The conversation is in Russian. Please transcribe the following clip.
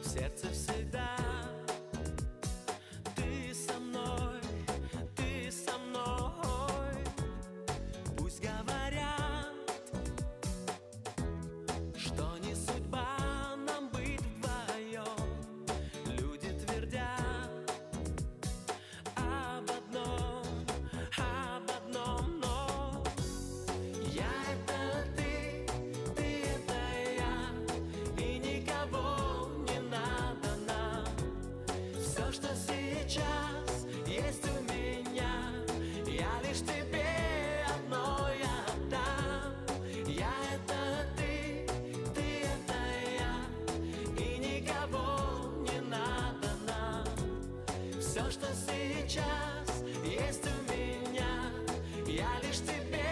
сердце всегда. Ты со мной, ты со мной. Пусть говорят, что не судьба нам быть вдвоем. Люди твердят об одном, но я — это ты это я, и никого не надо нам. Все, что сейчас есть у меня, я лишь тебе одной отдам. Я — это ты это я, и никого не надо нам. Все, что сейчас есть у меня, я лишь тебе